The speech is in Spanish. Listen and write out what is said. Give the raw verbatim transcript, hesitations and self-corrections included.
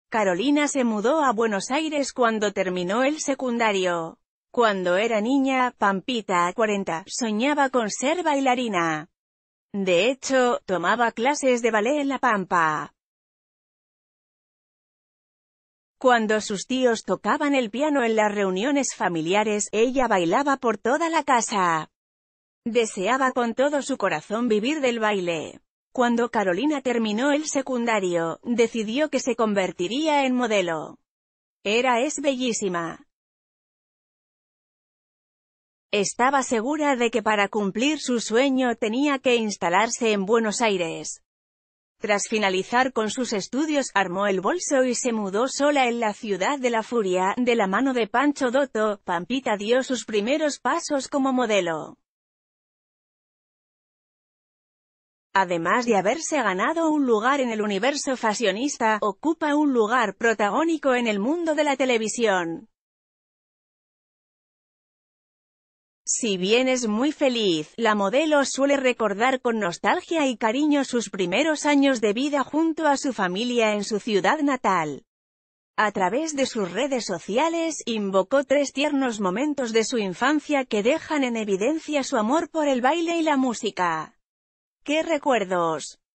Carolina se mudó a Buenos Aires cuando terminó el secundario. Cuando era niña, Pampita, cuarenta, soñaba con ser bailarina. De hecho, tomaba clases de ballet en La Pampa. Cuando sus tíos tocaban el piano en las reuniones familiares, ella bailaba por toda la casa. Deseaba con todo su corazón vivir del baile. Cuando Carolina terminó el secundario, decidió que se convertiría en modelo. Era es bellísima. Estaba segura de que para cumplir su sueño tenía que instalarse en Buenos Aires. Tras finalizar con sus estudios, armó el bolso y se mudó sola en la ciudad de la furia. De la mano de Pancho Dotto, Pampita dio sus primeros pasos como modelo. Además de haberse ganado un lugar en el universo fashionista, ocupa un lugar protagónico en el mundo de la televisión. Si bien es muy feliz, la modelo suele recordar con nostalgia y cariño sus primeros años de vida junto a su familia en su ciudad natal. A través de sus redes sociales, invocó tres tiernos momentos de su infancia que dejan en evidencia su amor por el baile y la música. ¡Qué recuerdos!